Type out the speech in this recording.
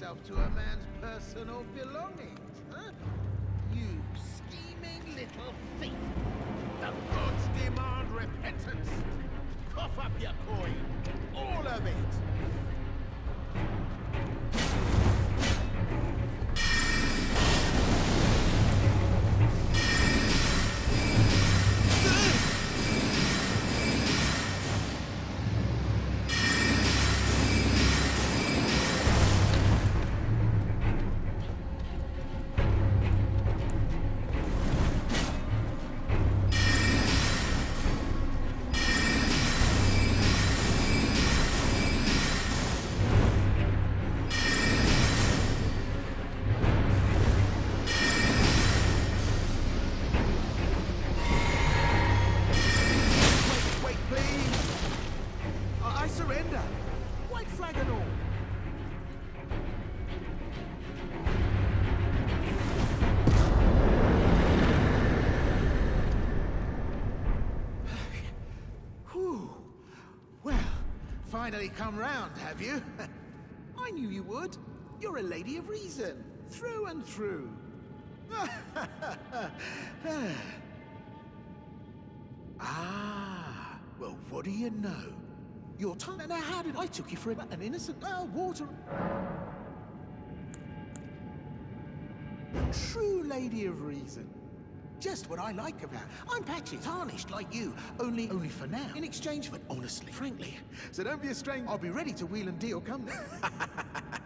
yourself to a man's personal belongings, huh? You scheming little thief! The gods demand repentance! Cough up your coin! All of it! Finally come round, have you? I knew you would. You're a lady of reason, through and through. Ah, well, what do you know? Your tongue. Now, how did I took you for an innocent water? True lady of reason. Just what I like about her. I'm patchy, tarnished like you, only for now. In exchange for honestly, frankly. So don't be a stranger. I'll be ready to wheel and deal come.